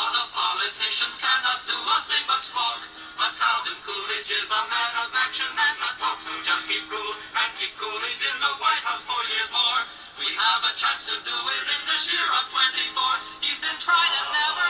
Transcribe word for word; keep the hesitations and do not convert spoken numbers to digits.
lot of politicians cannot do a thing but squawk. But Calvin Coolidge is a man of action and not talk, so just keep cool and keep Coolidge in the White House four years more. We have a chance to do it in this year of twenty-four. He's been tried and never